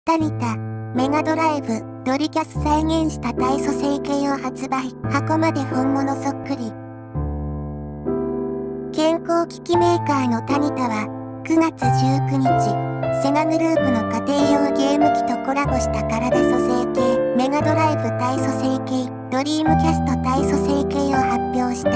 タニタ、メガドライブ、ドリキャス再現した体組成計を発売。箱まで本物そっくり。健康機器メーカーのタニタは、9月19日、セガグループの家庭用ゲーム機とコラボした体組成計、メガドライブ体組成計、ドリームキャスト体組成計を発表した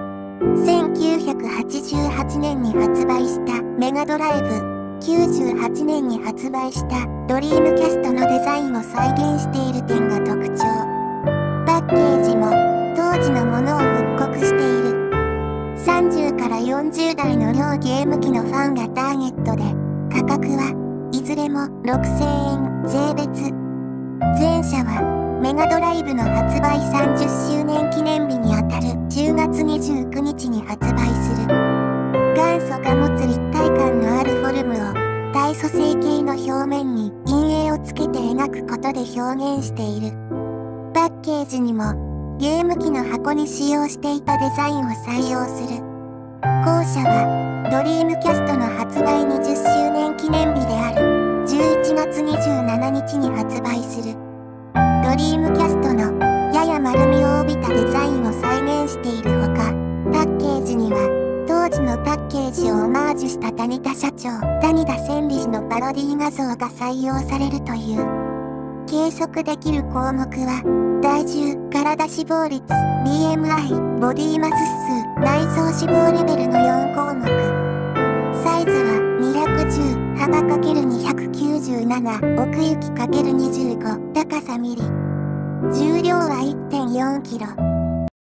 。1988年に発売したメガドライブ、98年に発売したドリームキャストのデザインを再現している点が特徴。パッケージも当時のものを復刻している。30から40代の両ゲーム機のファンがターゲットで、価格はいずれも6000円税別。前者はメガドライブの発売30周年記念日にあたる10月29日に発売する。元祖が持つ立体感のあるフォルムを体組成計の表面に陰影をつけて描くことで表現している。パッケージにもゲーム機の箱に使用していたデザインを採用する。後者はドリームキャストの発売20周年記念日である11月27日に発売する。ドリームキャストのやや丸みを帯びたデザインを再現しているほか、パッケージには当時のパッケージをオマージュしたタニタ社長、谷田千里氏のパロディ画像が採用されるという。計測できる項目は、体重、体脂肪率、BMI、ボディマス数、内臓脂肪レベルの4項目。サイズは210、幅×297、奥行き×25、高さミリ。重量は 1.4 キロ。